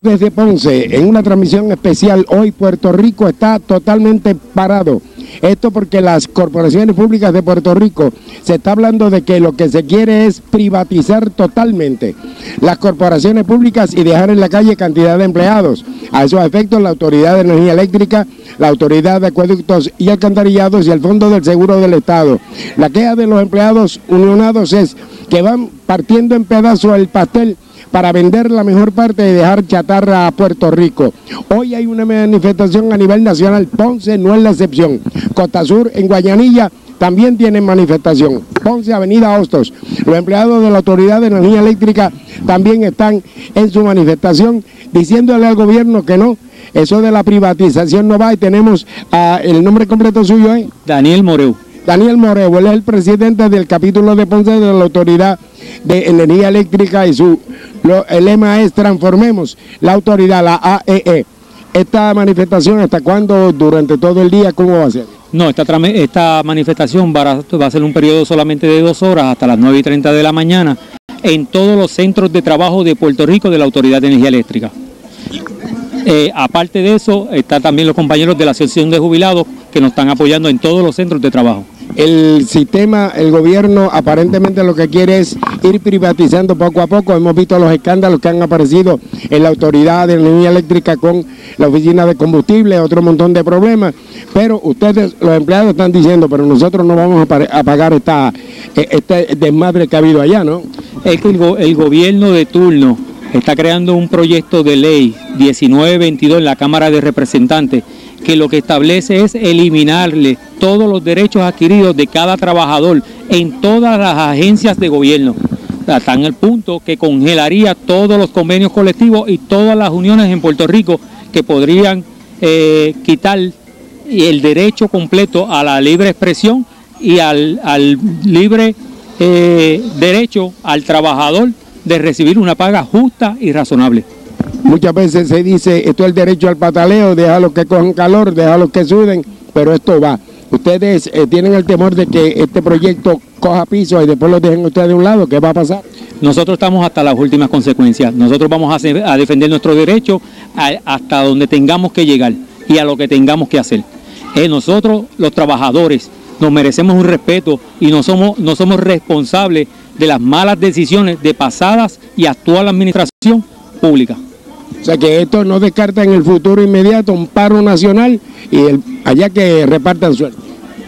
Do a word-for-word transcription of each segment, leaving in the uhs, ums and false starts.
Desde Ponce, en una transmisión especial, hoy Puerto Rico está totalmente parado. Esto porque las corporaciones públicas de Puerto Rico se está hablando de que lo que se quiere es privatizar totalmente las corporaciones públicas y dejar en la calle cantidad de empleados. A esos efectos, la Autoridad de Energía Eléctrica, la Autoridad de Acueductos y Alcantarillados y el Fondo del Seguro del Estado. La queja de los empleados unionados es que van partiendo en pedazos el pastel para vender la mejor parte y dejar chatarra a Puerto Rico. Hoy hay una manifestación a nivel nacional, Ponce no es la excepción. Costa Sur, en Guayanilla, también tienen manifestación. Ponce, Avenida Hostos. Los empleados de la Autoridad de Energía Eléctrica también están en su manifestación, diciéndole al gobierno que no, eso de la privatización no va, y tenemos uh, el nombre completo suyo, ¿eh? Daniel Moreu. Daniel Moreu, él es el presidente del capítulo de Ponce de la Autoridad de Energía Eléctrica y su lo, el lema es transformemos la autoridad, la A E E. Esta manifestación, ¿hasta cuándo? Durante todo el día, ¿cómo va a ser? No, esta, esta manifestación va a, va a ser un periodo solamente de dos horas hasta las nueve y treinta de la mañana en todos los centros de trabajo de Puerto Rico de la Autoridad de Energía Eléctrica. Eh, aparte de eso, están también los compañeros de la Asociación de Jubilados que nos están apoyando en todos los centros de trabajo. El sistema, el gobierno aparentemente lo que quiere es ir privatizando poco a poco. Hemos visto los escándalos que han aparecido en la Autoridad de Energía Eléctrica con la Oficina de Combustible, otro montón de problemas, pero ustedes, los empleados, están diciendo, pero nosotros no vamos a pagar esta, este desmadre que ha habido allá, ¿no? Es que el, go el gobierno de turno está creando un proyecto de ley diecinueve veintidós en la Cámara de Representantes que lo que establece es eliminarle todos los derechos adquiridos de cada trabajador en todas las agencias de gobierno. Hasta en el punto que congelaría todos los convenios colectivos y todas las uniones en Puerto Rico que podrían eh, quitar el derecho completo a la libre expresión y al, al libre eh, derecho al trabajador de recibir una paga justa y razonable. Muchas veces se dice, esto es el derecho al pataleo, déjalos que cojan calor, déjalos que suden, pero esto va. Ustedes eh, tienen el temor de que este proyecto coja piso y después lo dejen ustedes de un lado, ¿qué va a pasar? Nosotros estamos hasta las últimas consecuencias. Nosotros vamos a, hacer, a defender nuestros derechos a, hasta donde tengamos que llegar y a lo que tengamos que hacer. Eh, nosotros, los trabajadores, nos merecemos un respeto y no somos, no somos responsables de las malas decisiones de pasadas y actual administración pública. O sea que esto no descarta en el futuro inmediato un paro nacional y el, allá que repartan suerte.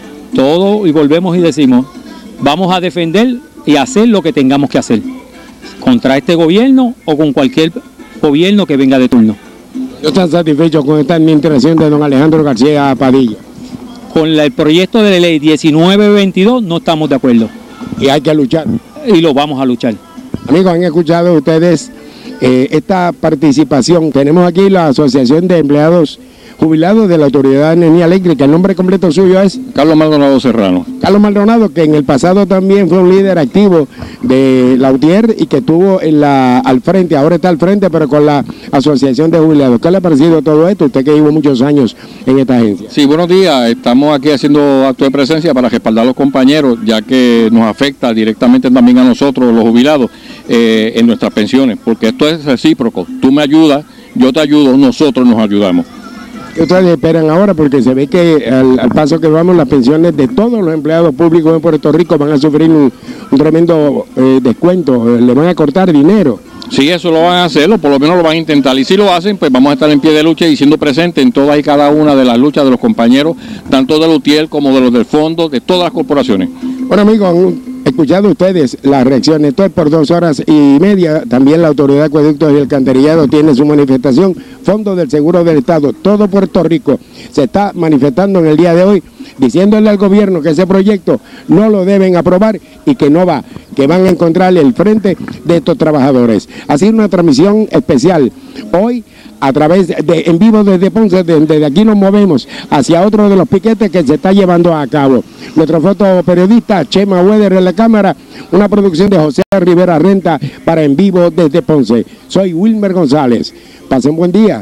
Todo, y volvemos y decimos, vamos a defender y hacer lo que tengamos que hacer, contra este gobierno o con cualquier gobierno que venga de turno. ¿No están satisfechos con esta administración de don Alejandro García Padilla? Con la, el proyecto de ley diecinueve veintidós no estamos de acuerdo. Y hay que luchar. Y lo vamos a luchar. Amigos, han escuchado ustedes eh, esta participación. Tenemos aquí la Asociación de Empleados Jubilados de la Autoridad de Energía Eléctrica. El nombre completo suyo es Carlos Maldonado Serrano. Carlos Maldonado, que en el pasado también fue un líder activo de la U T I E R y que estuvo en la, al frente, ahora está al frente, pero con la Asociación de Jubilados. ¿Qué le ha parecido todo esto? Usted que llevó muchos años en esta agencia. Sí, buenos días. Estamos aquí haciendo acto de presencia para respaldar a los compañeros, ya que nos afecta directamente también a nosotros, los jubilados, eh, en nuestras pensiones, porque esto es recíproco. Tú me ayudas, yo te ayudo, nosotros nos ayudamos. ¿Qué ustedes esperan ahora? Porque se ve que al, al paso que vamos, las pensiones de todos los empleados públicos en Puerto Rico van a sufrir un, un tremendo eh, descuento, le van a cortar dinero. Sí, eso lo van a hacer, o por lo menos lo van a intentar, y si lo hacen, pues vamos a estar en pie de lucha y siendo presentes en todas y cada una de las luchas de los compañeros, tanto de la U T I E R como de los del fondo, de todas las corporaciones. Bueno, amigos, han escuchado ustedes las reacciones. Esto es por dos horas y media. También la Autoridad de Acueductos y Alcantarillado tiene su manifestación. Fondo del Seguro del Estado. Todo Puerto Rico se está manifestando en el día de hoy, diciéndole al gobierno que ese proyecto no lo deben aprobar y que no va, que van a encontrarle el frente de estos trabajadores. Ha sido una transmisión especial. Hoy, a través de en vivo desde Ponce, desde aquí nos movemos hacia otro de los piquetes que se está llevando a cabo. Nuestro fotoperiodista Chema Weather en la cámara, una producción de José Rivera Renta para En Vivo desde Ponce. Soy Wilmer González. Pasen buen día.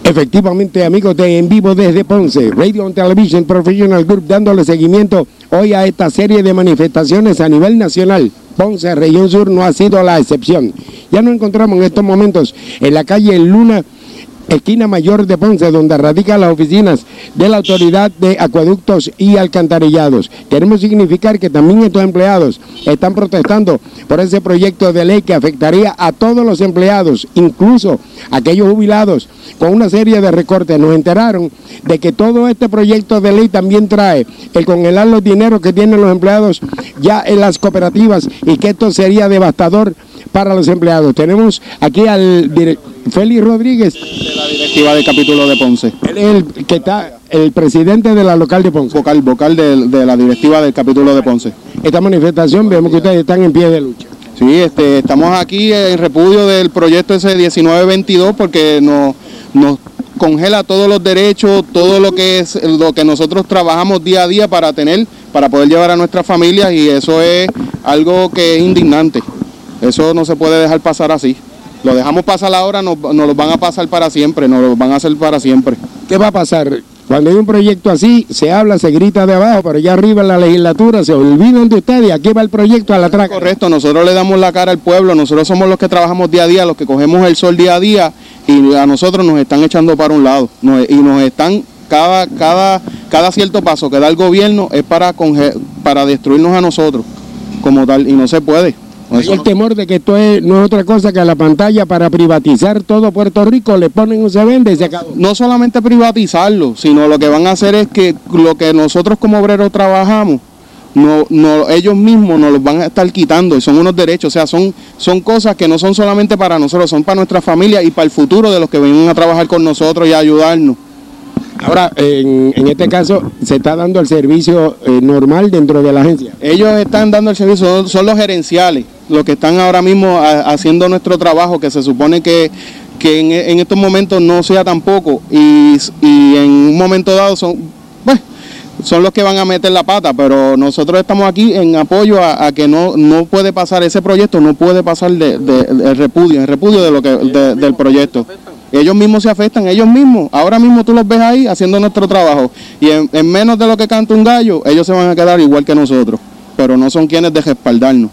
Efectivamente, amigos de En Vivo desde Ponce, Radio and Television Professional Group, dándole seguimiento hoy a esta serie de manifestaciones a nivel nacional. Ponce, región sur, no ha sido la excepción. Ya nos encontramos en estos momentos en la calle Luna, esquina mayor de Ponce, donde radican las oficinas de la Autoridad de Acueductos y Alcantarillados. Queremos significar que también estos empleados están protestando por ese proyecto de ley que afectaría a todos los empleados, incluso aquellos jubilados, con una serie de recortes. Nos enteraron de que todo este proyecto de ley también trae el congelar los dineros que tienen los empleados ya en las cooperativas y que esto sería devastador para los empleados. Tenemos aquí al director Félix Rodríguez, de la directiva del capítulo de Ponce. Él es el que está, el presidente de la local de Ponce. Vocal, vocal de, de la directiva del capítulo de Ponce. Esta manifestación, vemos que ustedes están en pie de lucha. Sí, este, estamos aquí en repudio del proyecto ese diecinueve veintidós porque nos, nos congela todos los derechos, todo lo que es lo que nosotros trabajamos día a día para tener, para poder llevar a nuestras familias, y eso es algo que es indignante. Eso no se puede dejar pasar así. Lo dejamos pasar ahora, nos, nos lo van a pasar para siempre, nos lo van a hacer para siempre. ¿Qué va a pasar? Cuando hay un proyecto así, se habla, se grita de abajo, pero ya arriba en la legislatura se olvidan de ustedes, aquí va el proyecto a la traca. Correcto, nosotros le damos la cara al pueblo, nosotros somos los que trabajamos día a día, los que cogemos el sol día a día, y a nosotros nos están echando para un lado, nos, y nos están, cada, cada, cada cierto paso que da el gobierno es para, para destruirnos a nosotros, como tal, y no se puede. Hay el temor de que esto es, no es otra cosa que a la pantalla para privatizar todo Puerto Rico, le ponen un se vende y se acabó. No solamente privatizarlo, sino lo que van a hacer es que lo que nosotros como obreros trabajamos, no, no, ellos mismos nos los van a estar quitando, y son unos derechos, o sea, son, son cosas que no son solamente para nosotros, son para nuestra familia y para el futuro de los que vienen a trabajar con nosotros y a ayudarnos. Ahora, en, en este caso, se está dando el servicio eh, normal dentro de la agencia. Ellos están dando el servicio, son, son los gerenciales, los que están ahora mismo a, haciendo nuestro trabajo, que se supone que, que en, en estos momentos no sea tampoco, y, y en un momento dado son, pues, son los que van a meter la pata, pero nosotros estamos aquí en apoyo a, a que no, no puede pasar ese proyecto, no puede pasar de, de, de el repudio, el repudio de lo que, de, del proyecto. Ellos mismos se afectan, ellos mismos, ahora mismo tú los ves ahí haciendo nuestro trabajo, y en, en menos de lo que canta un gallo, ellos se van a quedar igual que nosotros, pero no son quienes de respaldarnos,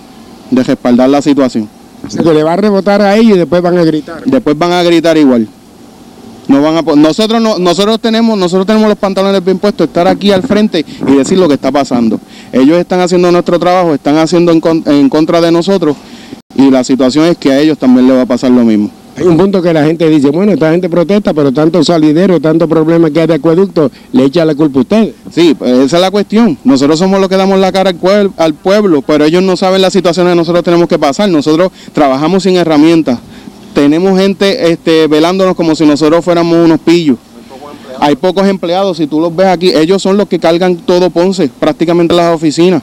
de respaldar la situación. Se le va a rebotar a ellos y después van a gritar. Después van a gritar igual. No van a, nosotros no, nosotros tenemos, nosotros tenemos los pantalones bien puestos, estar aquí al frente y decir lo que está pasando. Ellos están haciendo nuestro trabajo, están haciendo en, en contra de nosotros, y la situación es que a ellos también les va a pasar lo mismo. Hay un punto que la gente dice, bueno, esta gente protesta, pero tanto salidero, tanto problema que hay de acueducto, le echa la culpa a ustedes. Sí, pues esa es la cuestión. Nosotros somos los que damos la cara al pueblo, al pueblo, pero ellos no saben las situaciones que nosotros tenemos que pasar. Nosotros trabajamos sin herramientas. Tenemos gente este, velándonos como si nosotros fuéramos unos pillos. Hay pocos empleados, si tú los ves aquí, ellos son los que cargan todo Ponce, prácticamente las oficinas.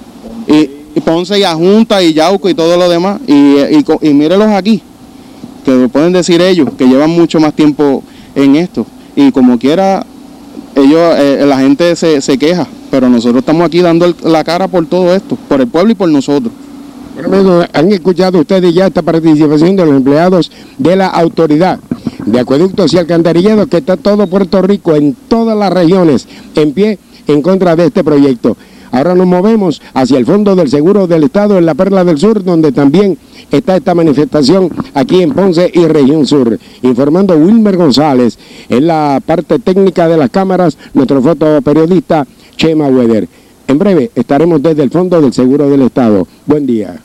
Y, y Ponce y Ajunta y Yauco y todo lo demás. Y, y, y mírelos aquí, que lo pueden decir ellos, que llevan mucho más tiempo en esto. Y como quiera, ellos, eh, la gente se, se queja, pero nosotros estamos aquí dando el, la cara por todo esto, por el pueblo y por nosotros. Bueno, han escuchado ustedes ya esta participación de los empleados de la Autoridad de Acueductos y Alcantarillados, que está todo Puerto Rico, en todas las regiones, en pie en contra de este proyecto. Ahora nos movemos hacia el Fondo del Seguro del Estado en la Perla del Sur, donde también está esta manifestación aquí en Ponce y Región Sur. Informando Wilmer González, en la parte técnica de las cámaras, nuestro fotoperiodista Chema Weather. En breve estaremos desde el Fondo del Seguro del Estado. Buen día.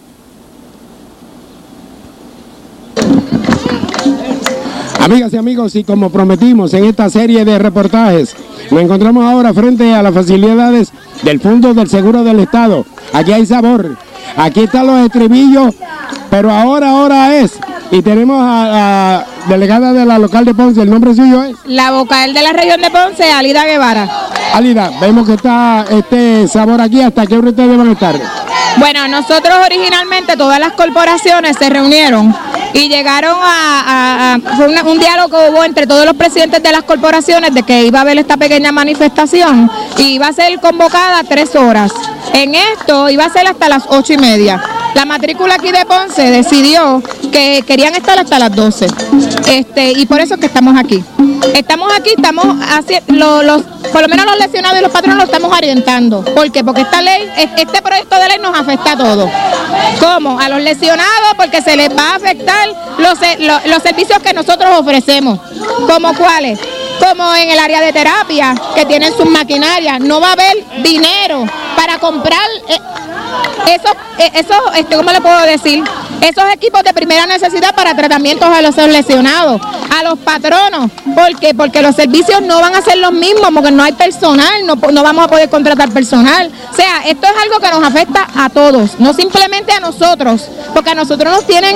Amigas y amigos, y como prometimos en esta serie de reportajes, nos encontramos ahora frente a las facilidades del Fondo del Seguro del Estado. Aquí hay sabor, aquí están los estribillos, pero ahora, ahora es. Y tenemos a la delegada de la local de Ponce, ¿el nombre suyo es? La vocal de la región de Ponce, Alida Guevara. Alida, vemos que está este sabor aquí, ¿hasta qué hora ustedes van a estar? Bueno, nosotros originalmente todas las corporaciones se reunieron y llegaron a, a, a fue una, un diálogo que hubo entre todos los presidentes de las corporaciones de que iba a haber esta pequeña manifestación y iba a ser convocada tres horas. En esto iba a ser hasta las ocho y media. la matrícula aquí de Ponce decidió que querían estar hasta las doce. Este, y por eso es que estamos aquí. Estamos aquí, estamos haciendo, lo, los, por lo menos los lesionados y los patronos lo estamos orientando. ¿Por qué? Porque esta ley, este proyecto de ley nos afecta a todos. ¿Cómo? A los lesionados porque se les va a afectar los, los, los servicios que nosotros ofrecemos. ¿Cómo cuáles? Como en el área de terapia, que tienen sus maquinarias, no va a haber dinero para comprar eh, esos, eh, esos este, ¿cómo le puedo decir? Esos equipos de primera necesidad para tratamientos a los lesionados, a los patronos. ¿Por qué? Porque los servicios no van a ser los mismos, porque no hay personal, no, no vamos a poder contratar personal. O sea, esto es algo que nos afecta a todos, no simplemente a nosotros, porque a nosotros nos tienen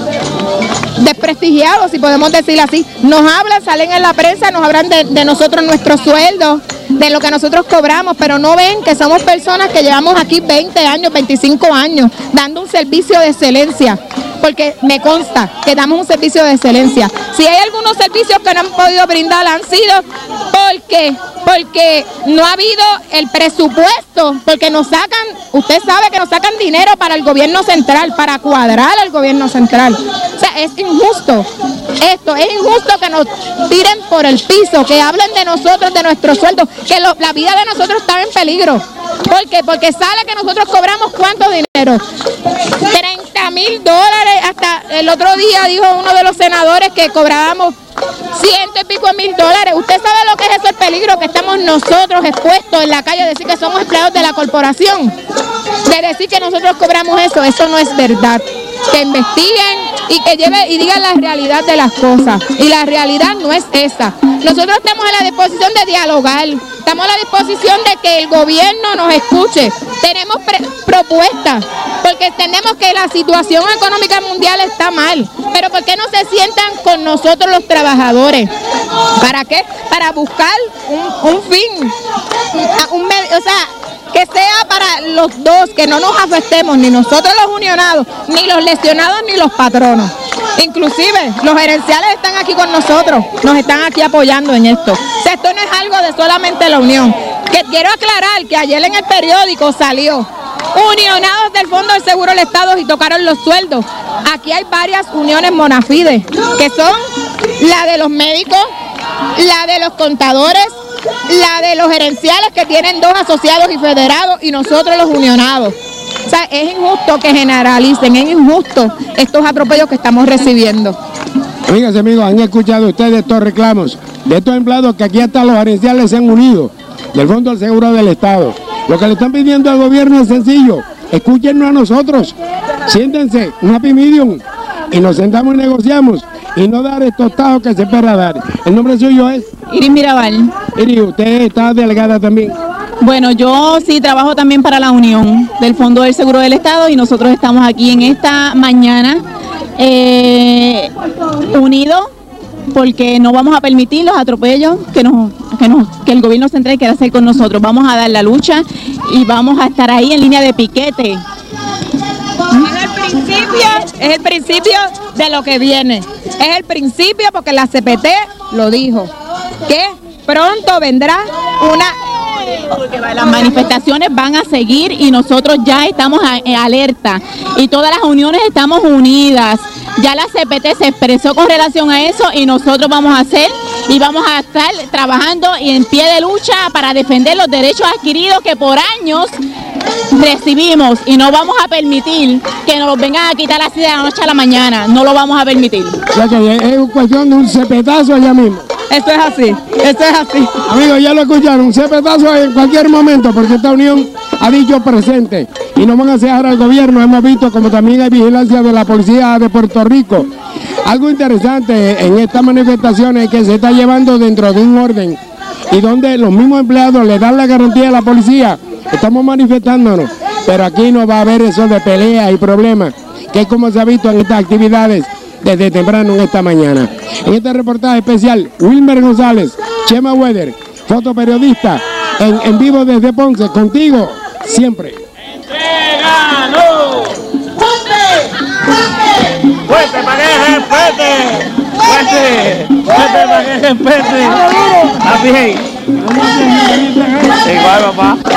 desprestigiados, si podemos decir así. Nos hablan, salen en la prensa, nos hablan de, de nosotros, nuestros sueldos, de lo que nosotros cobramos, pero no ven que somos personas que llevamos aquí veinte años, veinticinco años, dando un servicio de excelencia, porque me consta que damos un servicio de excelencia. Si hay algunos servicios que no han podido brindar, han sido porque, porque no ha habido el presupuesto, porque nos sacan, usted sabe que nos sacan dinero para el gobierno central, para cuadrar al gobierno central. O sea, es injusto. Esto es injusto que nos tiren por el piso, que hablen de nosotros, de nuestros sueldos, que lo, la vida de nosotros está en peligro. ¿Por qué? Porque sale que nosotros cobramos ¿cuánto dinero? treinta mil dólares. Hasta el otro día dijo uno de los senadores que cobrábamos ciento y pico mil dólares. Usted sabe lo que es eso, el peligro que estamos nosotros expuestos en la calle, decir que somos empleados de la corporación, de decir que nosotros cobramos eso. Eso no es verdad. Que investiguen y que lleven y digan la realidad de las cosas, y la realidad no es esa. Nosotros estamos a la disposición de dialogar, estamos a la disposición de que el gobierno nos escuche. Tenemos propuestas, porque entendemos que la situación económica mundial está mal, pero ¿por qué no se sientan con nosotros los trabajadores? ¿Para qué? Para buscar un, un fin, un, o sea, que sea para los dos, que no nos afectemos, ni nosotros los unionados, ni los lesionados, ni los patronos. Inclusive los gerenciales están aquí con nosotros, nos están aquí apoyando en esto. O sea, esto no es algo de solamente la unión. Que quiero aclarar que ayer en el periódico salió unionados del Fondo del Seguro del Estado y tocaron los sueldos. Aquí hay varias uniones Monafide, que son la de los médicos, la de los contadores, la de los gerenciales, que tienen dos asociados y federados, y nosotros los unionados. O sea, es injusto que generalicen, es injusto estos atropellos que estamos recibiendo. Amigas y amigos, han escuchado ustedes estos reclamos de estos empleados que aquí hasta los gerenciales se han unido del Fondo del Seguro del Estado. Lo que le están pidiendo al gobierno es sencillo: escúchenos a nosotros, siéntense, un happy medium, y nos sentamos y negociamos, y no dar estos tajos que se espera dar. El nombre suyo es Iris Mirabal. Iris, usted está delegada también. Bueno, yo sí trabajo también para la Unión del Fondo del Seguro del Estado, y nosotros estamos aquí en esta mañana eh, unidos, porque no vamos a permitir los atropellos que nos, que nos, que el gobierno central quiere hacer con nosotros. Vamos a dar la lucha y vamos a estar ahí en línea de piquete. Es el principio, es el principio de lo que viene. Es el principio porque la C P T lo dijo, que pronto vendrá una... Porque las manifestaciones van a seguir y nosotros ya estamos en alerta y todas las uniones estamos unidas. Ya la C P T se expresó con relación a eso y nosotros vamos a hacer y vamos a estar trabajando y en pie de lucha para defender los derechos adquiridos que por años recibimos, y no vamos a permitir que nos los vengan a quitar así de la noche a la mañana. No lo vamos a permitir. O sea que es cuestión de un cepetazo allá mismo. Esto es así, esto es así. Amigos, ya lo escucharon, un cepetazo en cualquier momento, porque esta unión ha dicho presente y no van a cejar al gobierno. Hemos visto como también hay vigilancia de la policía de Puerto Rico. Algo interesante en estas manifestaciones es que se está llevando dentro de un orden y donde los mismos empleados le dan la garantía a la policía. Estamos manifestándonos, pero aquí no va a haber eso de pelea y problemas, que es como se ha visto en estas actividades desde temprano en esta mañana. En este reportaje especial, Wilmer González, Chema Weather, fotoperiodista, en, en vivo desde Ponce, contigo siempre. ¡Entréganos! ¡Fuerte! ¡Fuerte! ¡Fuerte para que respete! ¡Fuerte! ¡Fuerte para que respete! ¡Está bien! Igual, papá.